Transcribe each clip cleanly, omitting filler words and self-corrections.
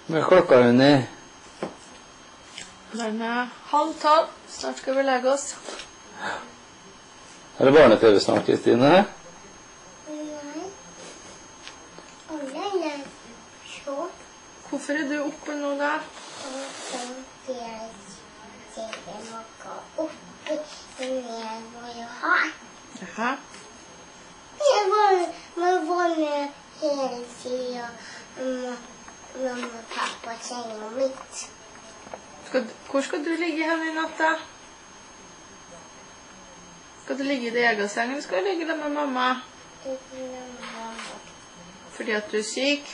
Hva er klokka, Unni? Den er 11:30. Snart skal vi legge oss. Er det barne-TV snart, Kristine? Nei. Alle er så. Hvorfor er du oppe nå da? Og så jeg ser noe oppi ned hvor jeg har. Jaha. Jeg var med hele tiden. Mamma og pappa sengen mitt. Hvor skal du ligge hen i natt da? Skal du ligge i din egen seng, eller skal du ligge der med mamma? Fordi at du er syk?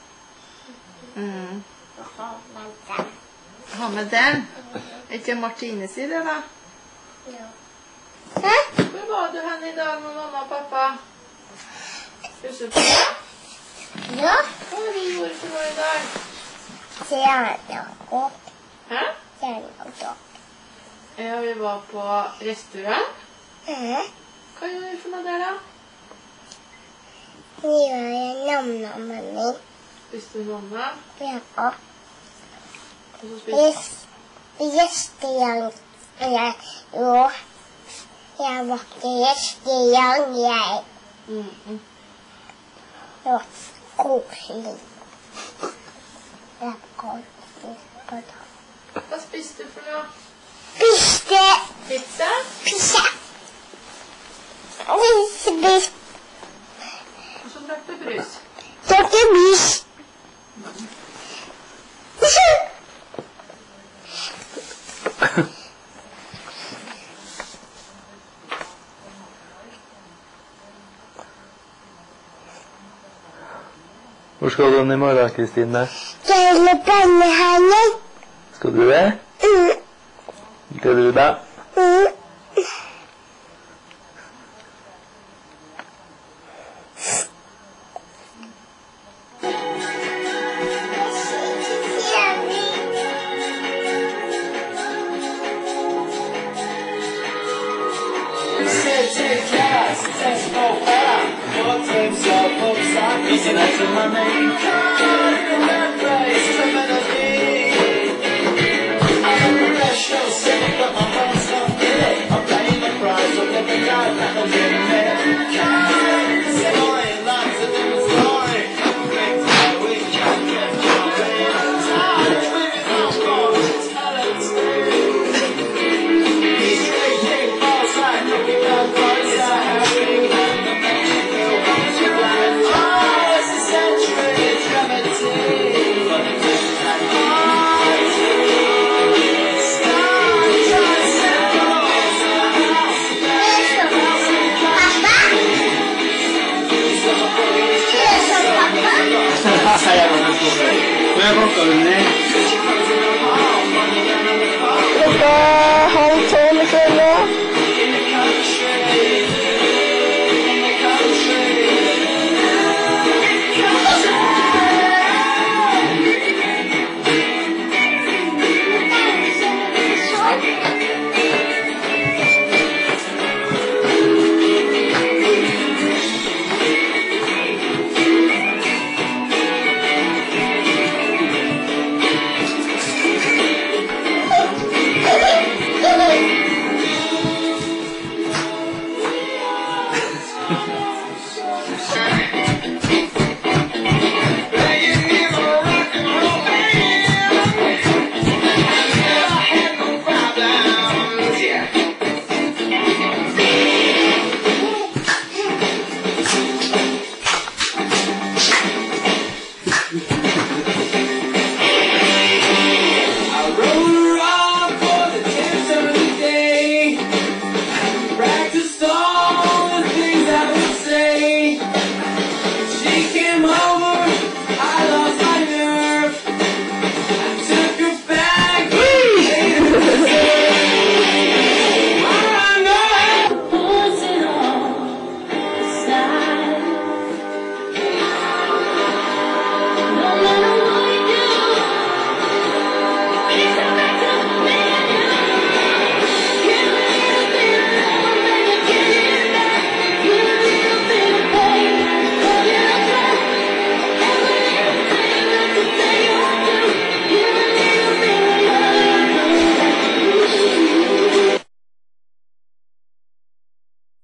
Ha med den? Er ikke Martine si det da? Ja. Hvor var du hen i dag med mamma og pappa? Husker du det? Ja. Hva var det du gjorde for noe i dag? Stjerneopp. Hæ? Stjerneopp. Ja, vi var på restaurant. Hva gjorde vi for noe der da? Vi gjør nam-nammen min. Spiste du mamma? Ja. Og så spiste Restaurant. Jo. Jeg var ikke restaurant, jeg. Det var koselig. Det var koselig. Hva spiste du for noe? Piste! Pizza? Pisse! Pisse! Og så drakk du brus. Dere bis! Hvor skal du i morgen, Kristine? Hele barnehagen. Skal du det? Skal du det? Hva er klokka, Unni? Klokka 11:30.